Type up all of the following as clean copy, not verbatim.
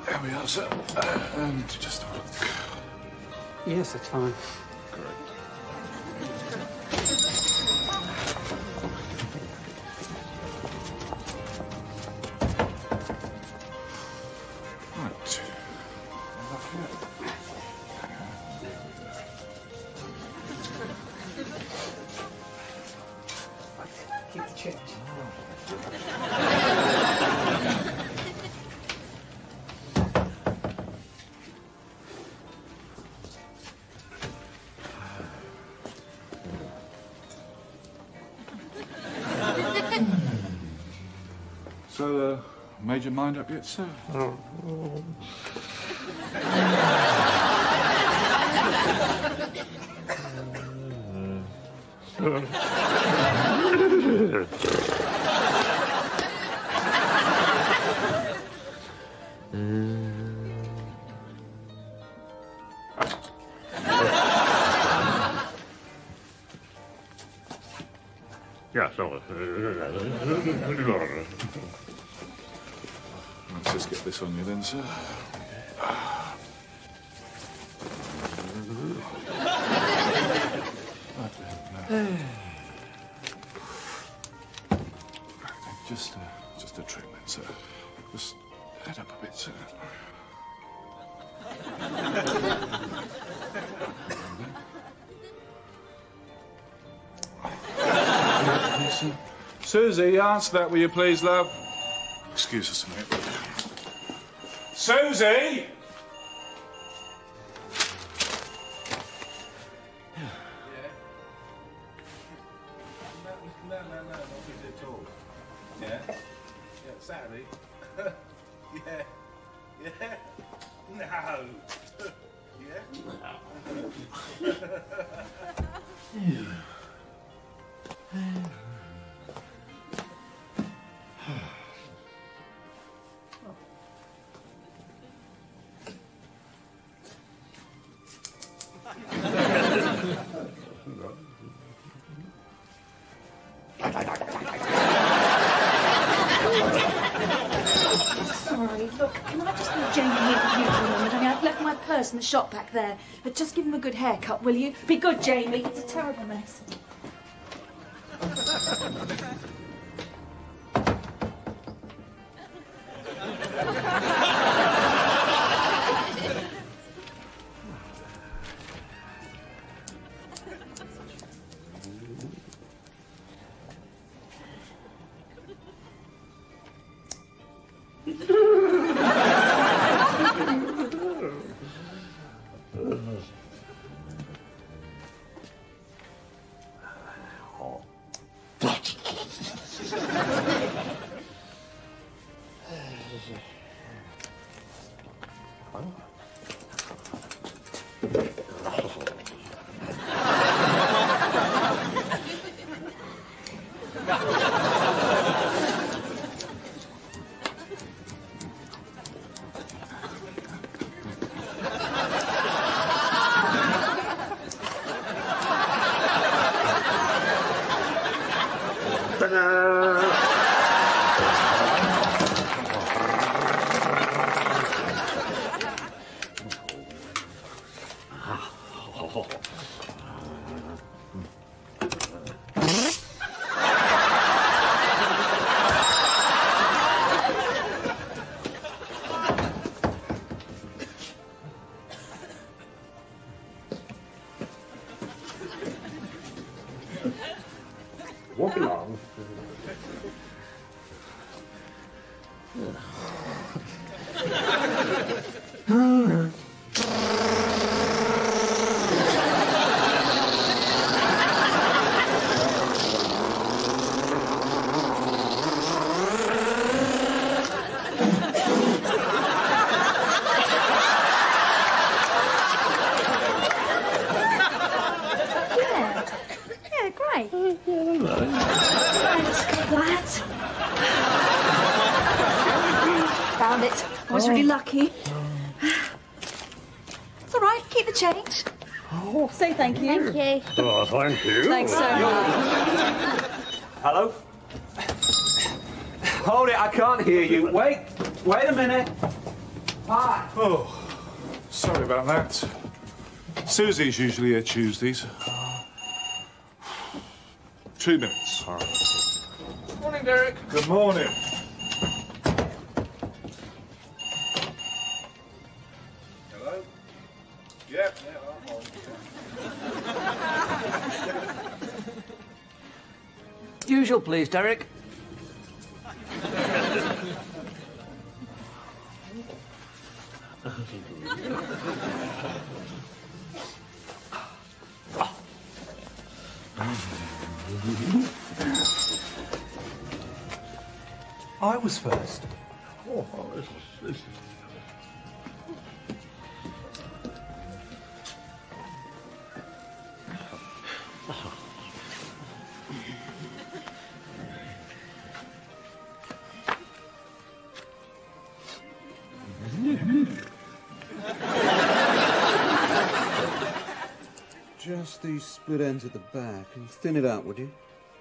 There we are, sir. And just have a look. Yes, that's fine. Great. Right. Keep the change. So, made your mind up yet, sir? Oh. Yeah, so. Let's just get this on you then, sir. Just a treatment, sir. Just head up a bit, sir. Susie, answer that, will you please, love? Excuse us a minute. Susie! No, not busy at all. Yeah? Yeah, Saturday? Yeah. Yeah? No. Yeah? Sorry, look, can I just leave Jamie here with you for a moment? I mean, I've left my purse in the shop back there. But just give him a good haircut, will you? Be good, Jamie. It's a terrible mess. Walk along. Found it. I was really lucky. It's all right. Keep the change. Oh, say thank you. Thank you. Oh, thank you. Thanks so much. Hello? Hold it, I can't hear you. Wait a minute. Hi. Oh, sorry about that. Susie's usually here Tuesdays. 2 minutes. All right. Morning, Derek. Good morning. Hello? Yeah, I'm on. Usual, please, Derek. I was first. Oh, this is... Just these split ends at the back and thin it out, would you?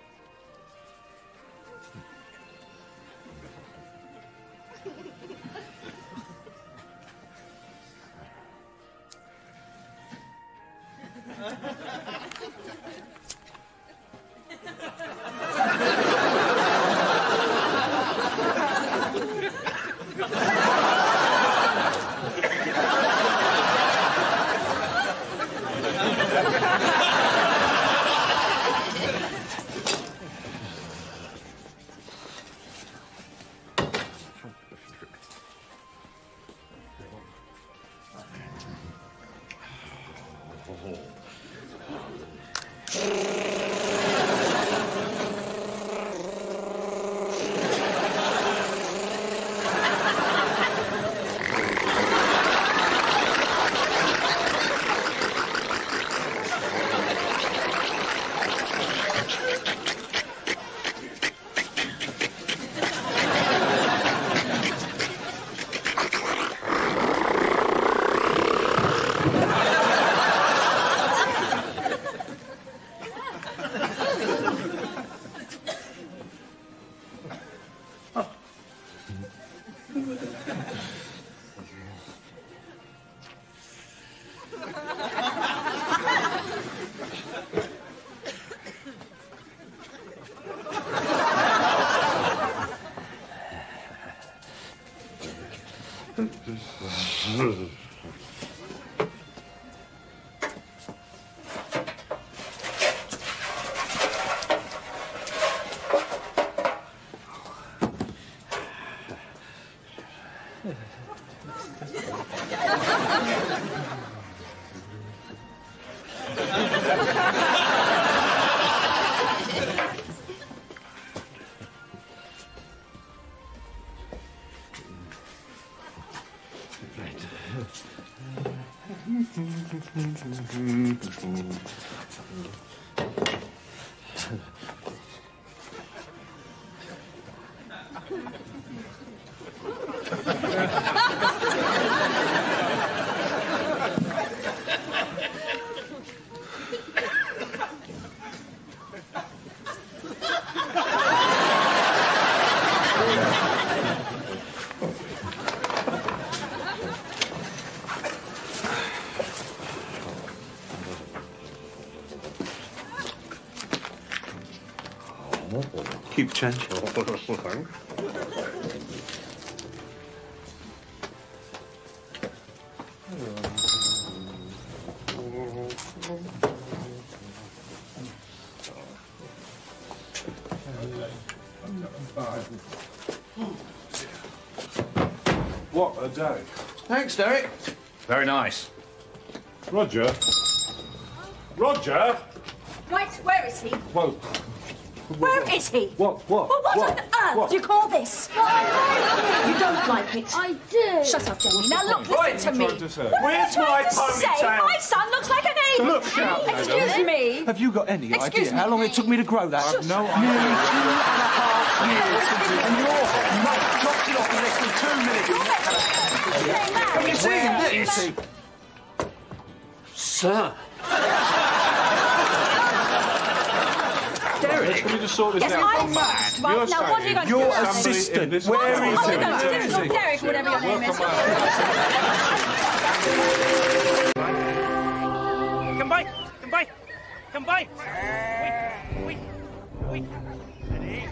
Keep the change. What a day. Thanks, Derek. Very nice. Roger? Roger? Right, where is he? Whoa. Where is he? What? Well, what on earth What? do you call this? You don't like it. I do. Shut up, Jamie. Now look, listen to me. Trying to say? What Where's are you my trying to say? ponytail? My son looks like an ape. Look out, madam. Excuse me. Have you got any Excuse idea me. how long it took me to grow that? I've no Nearly idea. 2.5 years. And your mum chopped it off in less than 2 minutes. Have you seen this? Sir. Derek. just sort this Yes, out? I'm mad. Right, now what are you going to do? Your What assistant. are you going to do? Derek, whatever your name is. Come by. Come by. Wait. Ready?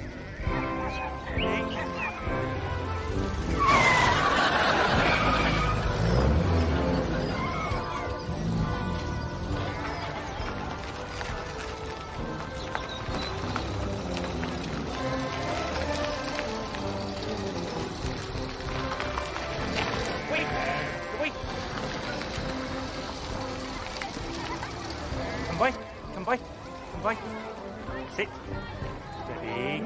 Wait. Come by. Sit. Steady.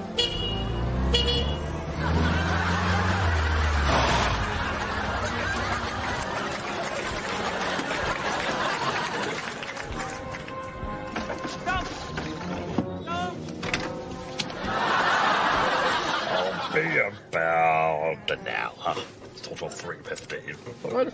Stop. No. I'll be about an hour. Total 3:15.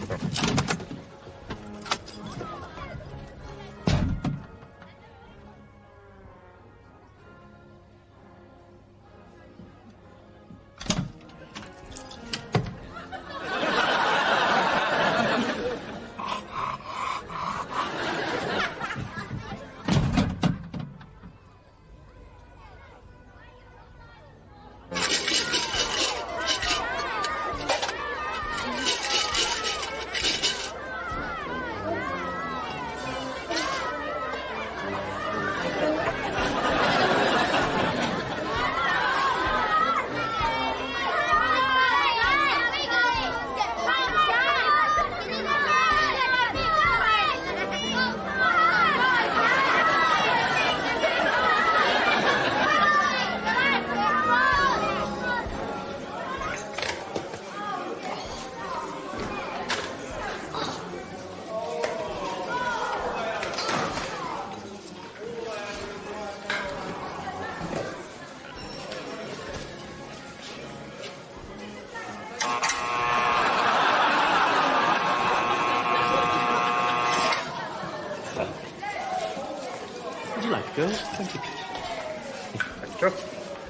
Would you like, girls? Thank you. Thank you.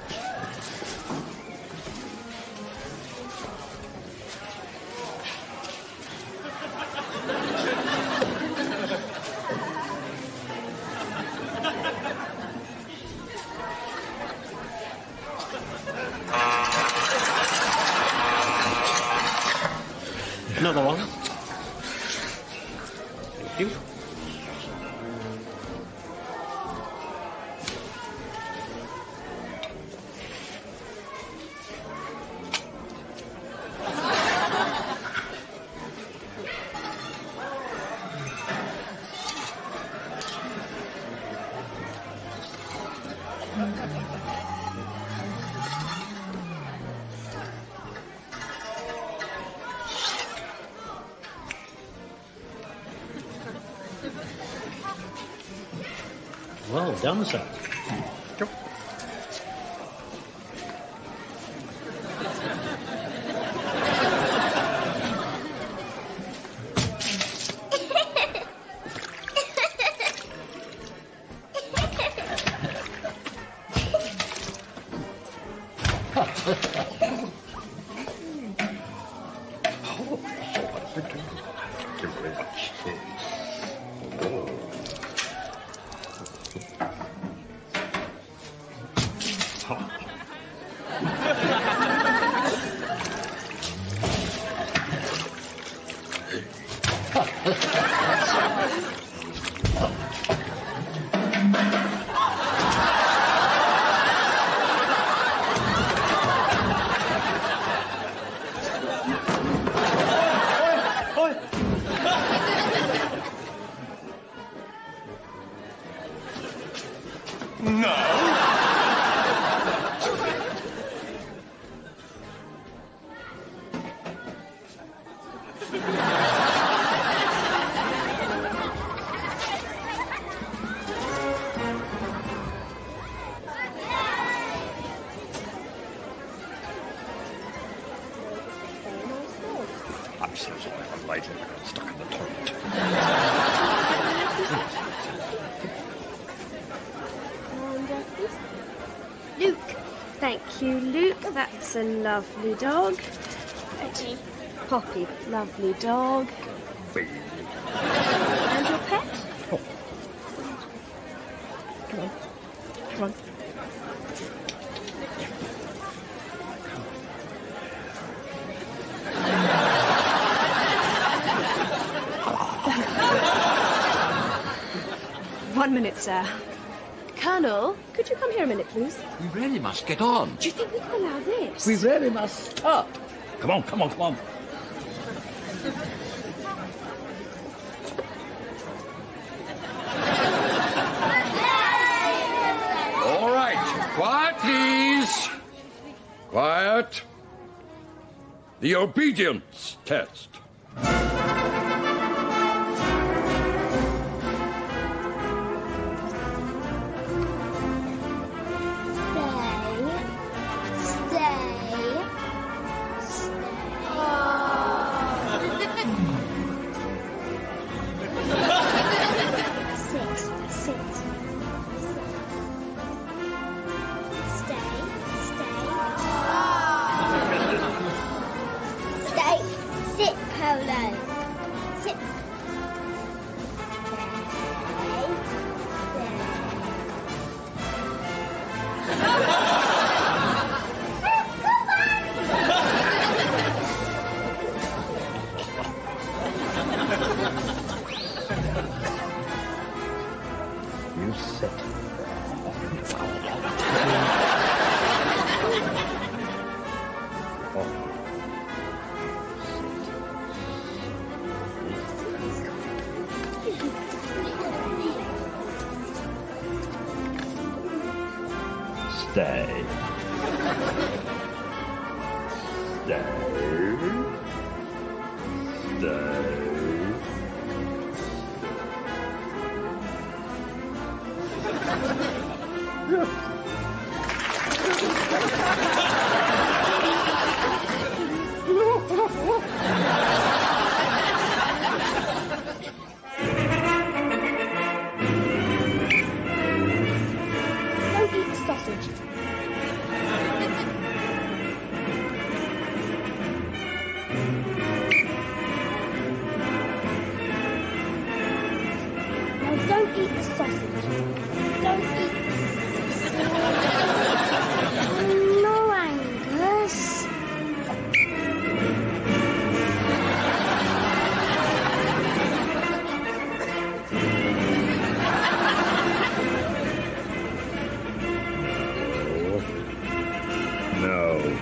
Another one. Thank you. Well done, sir. Thank you very much. I'm so sorry, I'm late. I got stuck in the toilet. And this you, Luke. That's a lovely dog. Betty. Poppy, lovely dog. Bean. And your pet? Oh. Come on. Come on. One minute, sir. Colonel, could you come here a minute, please? We really must get on. Do you think we can allow this? We really must stop. Come on, come on, come on. All right, quiet, please. Quiet. The obedience test. You sit. Stay. Stay. Stay. Don't eat the sausage. No, don't eat the sausage. Don't eat the No, Angus. No.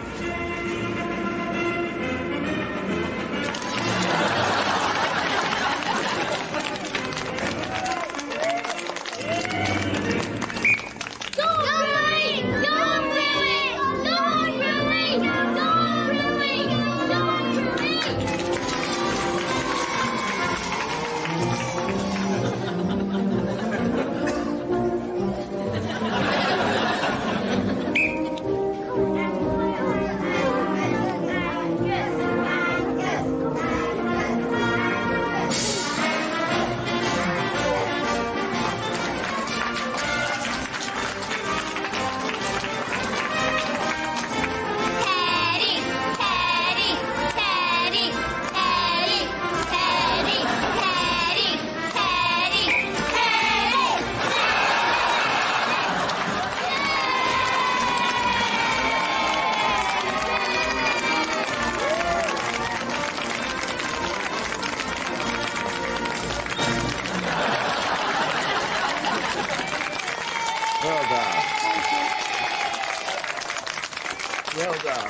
Well done. Well done.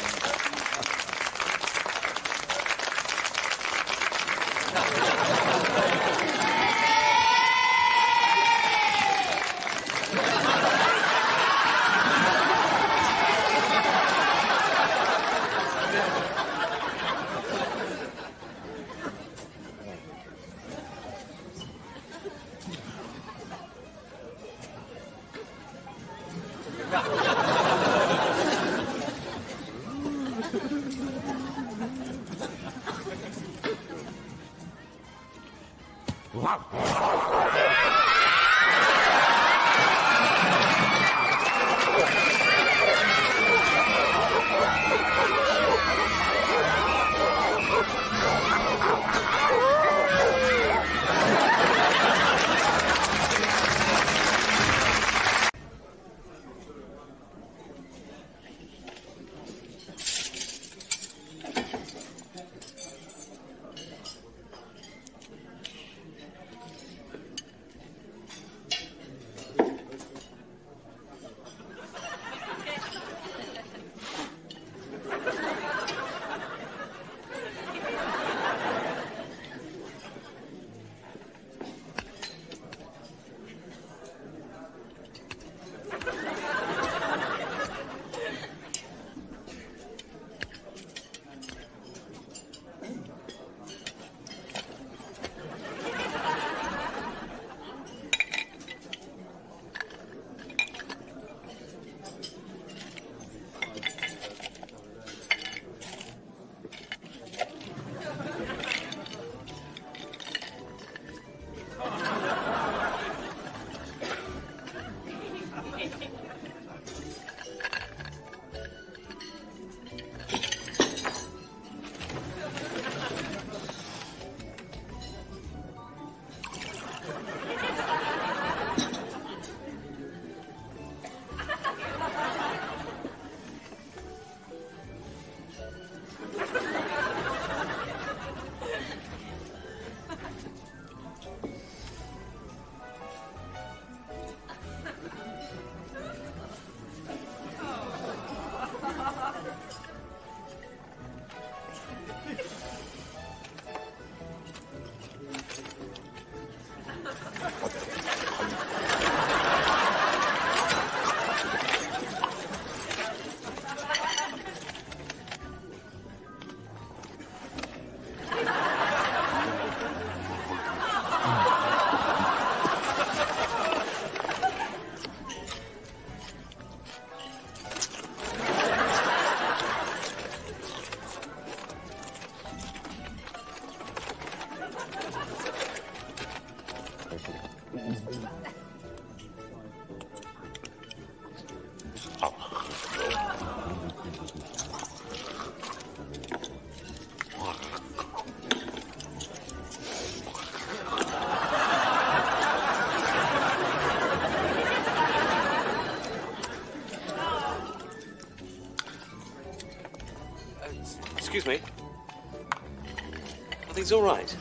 Excuse me. Are things all right?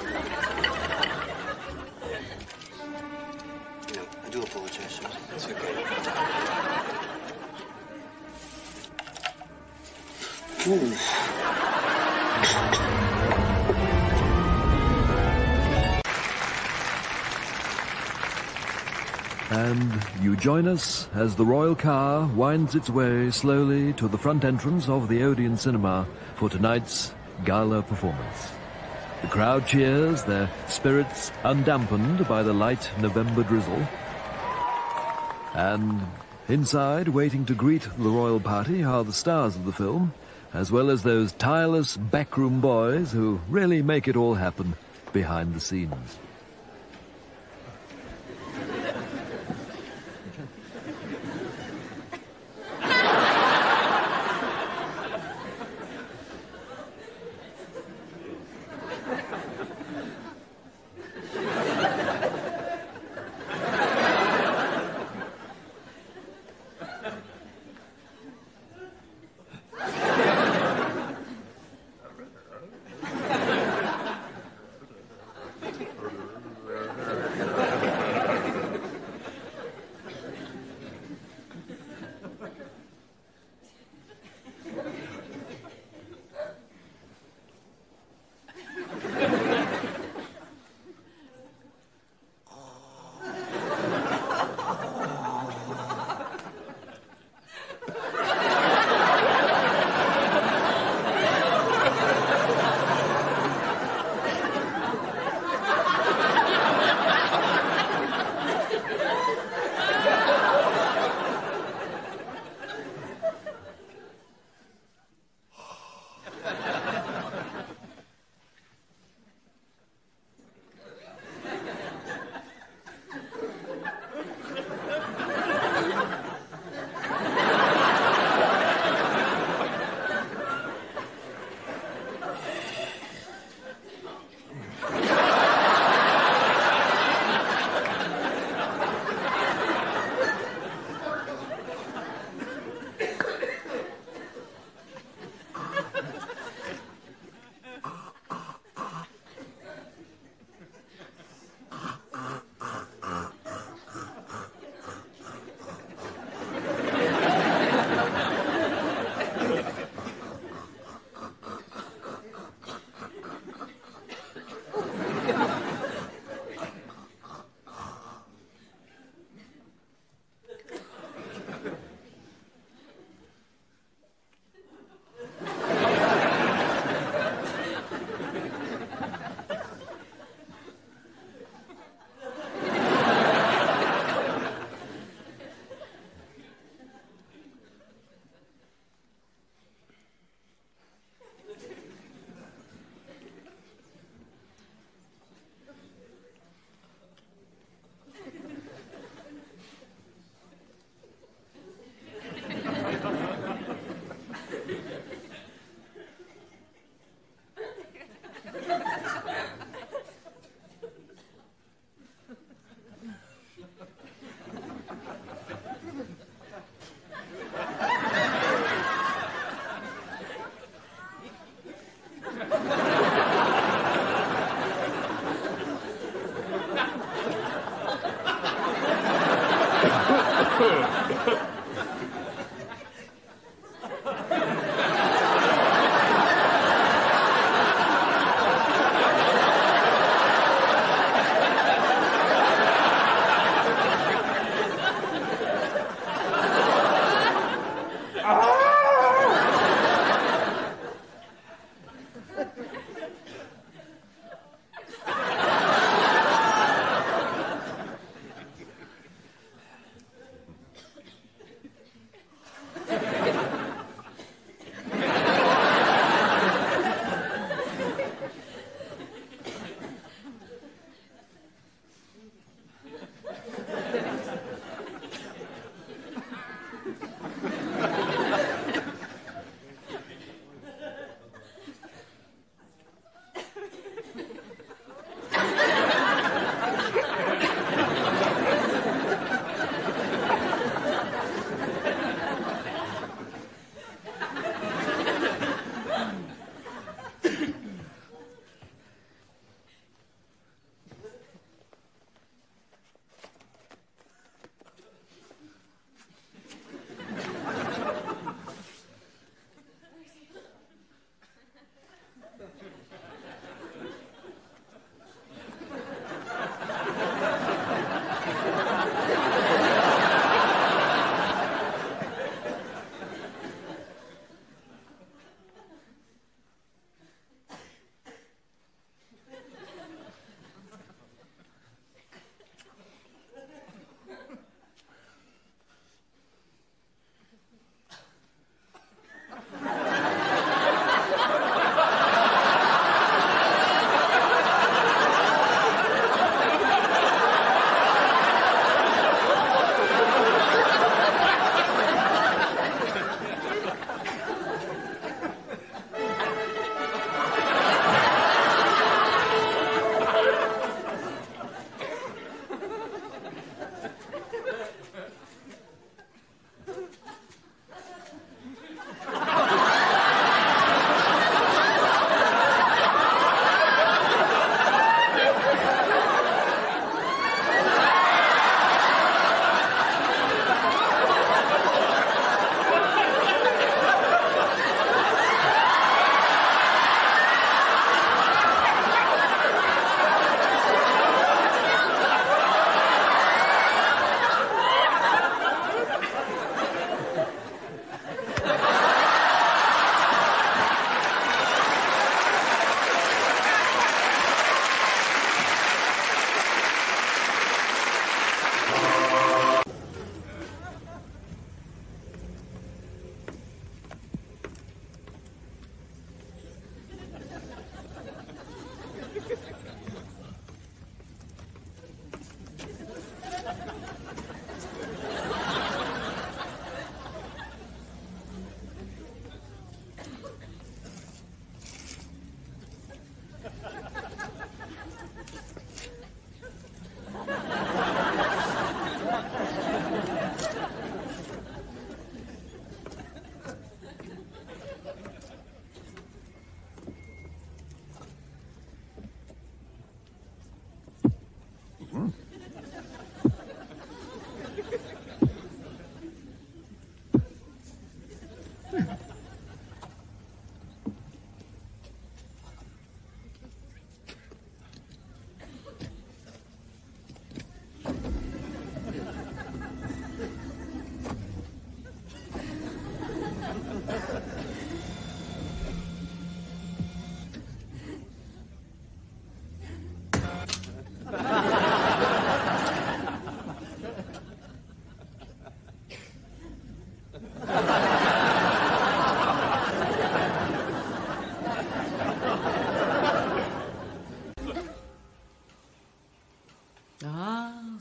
No, I do apologise, sir. It's okay. And you join us as the royal car winds its way slowly to the front entrance of the Odeon Cinema for tonight's gala performance. The crowd cheers, their spirits undampened by the light November drizzle. And inside, waiting to greet the royal party, are the stars of the film, as well as those tireless backroom boys who really make it all happen behind the scenes.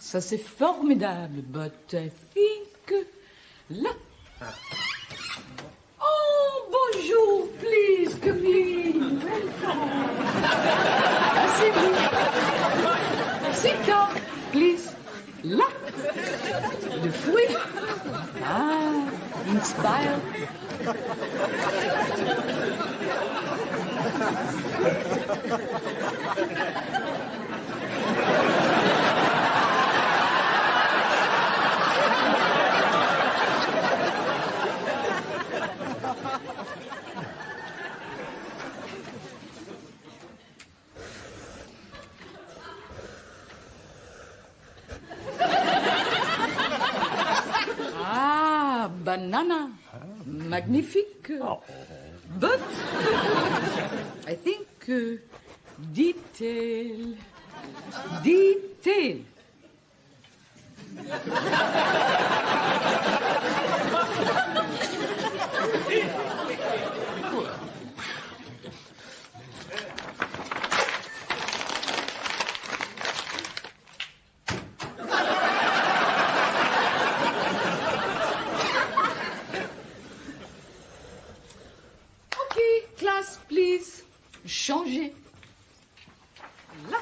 Ça, c'est formidable, but I think... Là. Oh, bonjour, please, come in. Welcome. Asseyez-vous. Sit down, please. Là. Le fruit. Ah, inspire. Ah, banana. Magnifique. But I think detail. Detail. Classe, please. Changez. Là.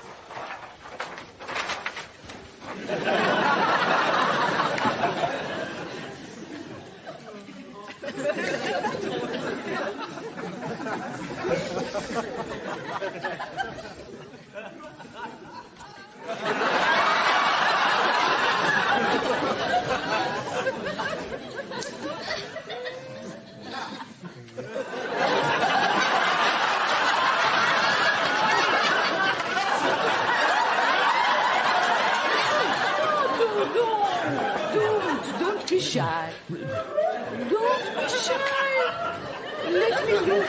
Don't be shy. Don't be shy. Let me look.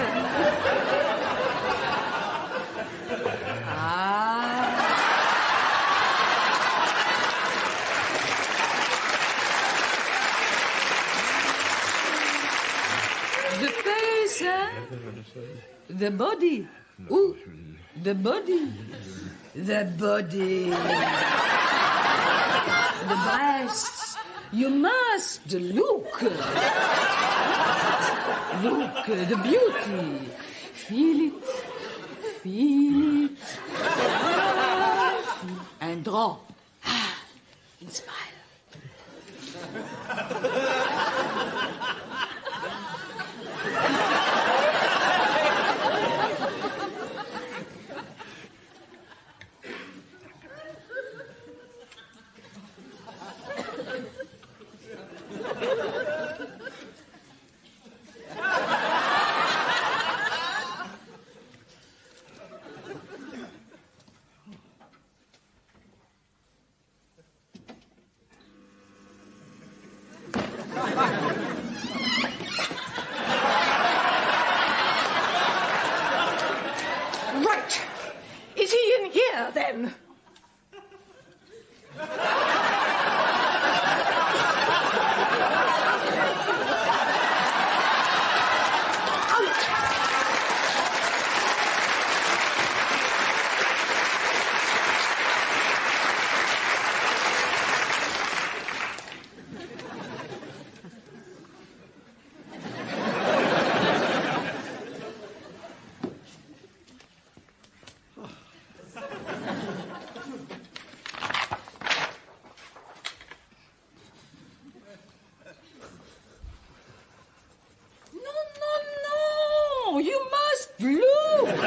The face, huh? The body. Ooh, the body. The body. The breasts. You must look. Look, the beauty. Feel it. Feel it. And draw. Inspire. Right. Is he in here, then? No, you must look.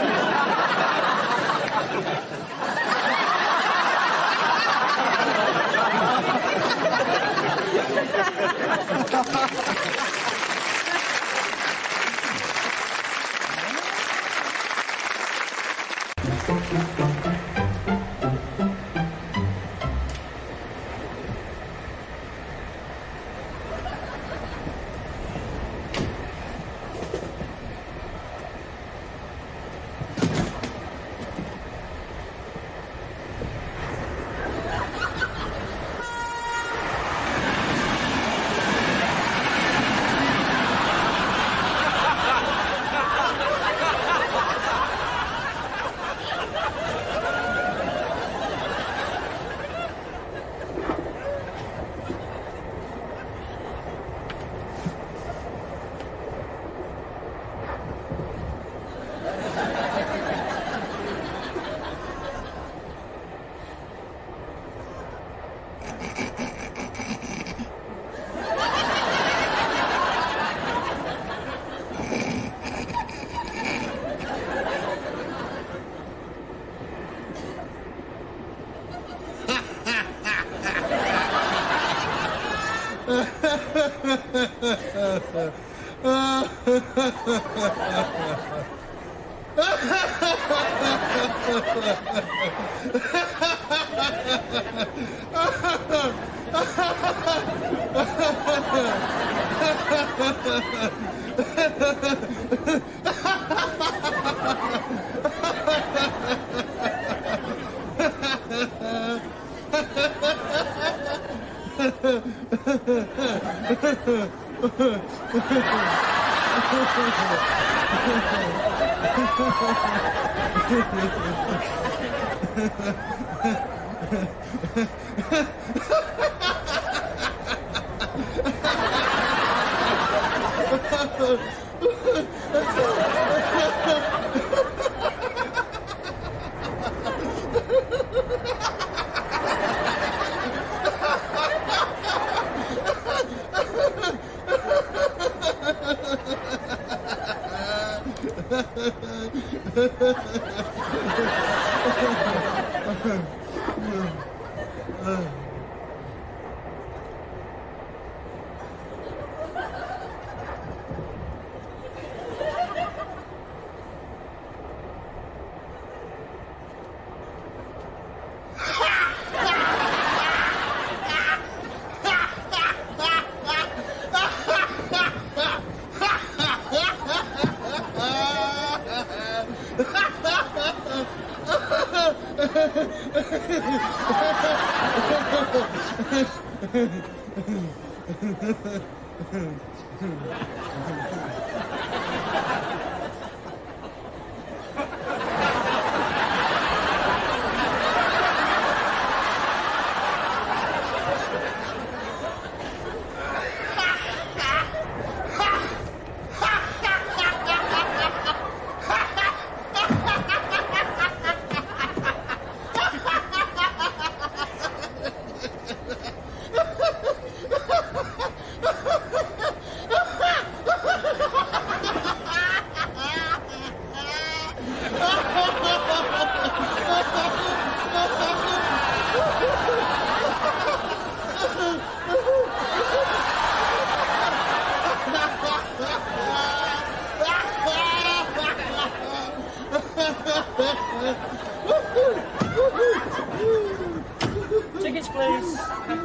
Tickets, please.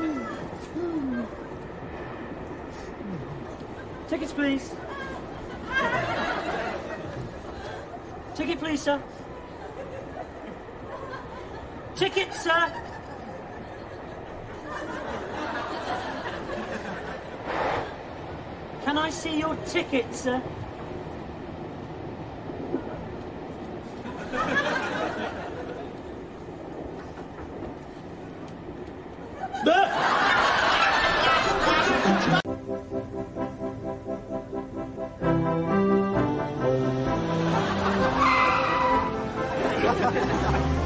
Tickets, please. Ticket, please, sir. Ticket, sir. Can I see your ticket, sir? Ha ha ha!